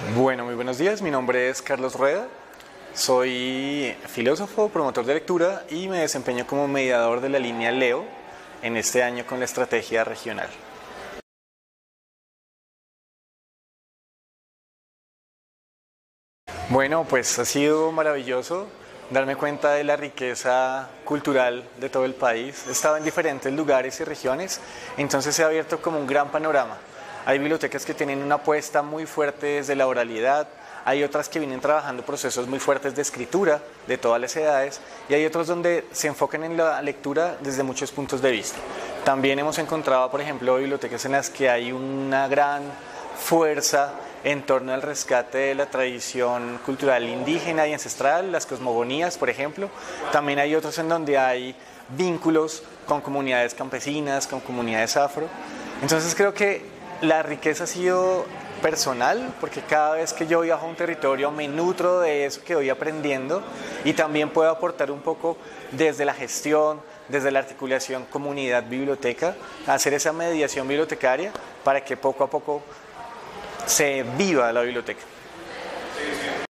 Bueno, muy buenos días. Mi nombre es Carlos Rueda. Soy filósofo, promotor de lectura y me desempeño como mediador de la línea Leo en este año con la estrategia regional. Bueno, pues ha sido maravilloso darme cuenta de la riqueza cultural de todo el país. He estado en diferentes lugares y regiones, entonces se ha abierto como un gran panorama. Hay bibliotecas que tienen una apuesta muy fuerte desde la oralidad, hay otras que vienen trabajando procesos muy fuertes de escritura de todas las edades y hay otros donde se enfocan en la lectura desde muchos puntos de vista. También hemos encontrado, por ejemplo, bibliotecas en las que hay una gran fuerza en torno al rescate de la tradición cultural indígena y ancestral, las cosmogonías, por ejemplo. También hay otros en donde hay vínculos con comunidades campesinas, con comunidades afro. Entonces creo que la riqueza ha sido personal, porque cada vez que yo viajo a un territorio me nutro de eso que voy aprendiendo y también puedo aportar un poco desde la gestión, desde la articulación comunidad-biblioteca, hacer esa mediación bibliotecaria para que poco a poco se viva la biblioteca.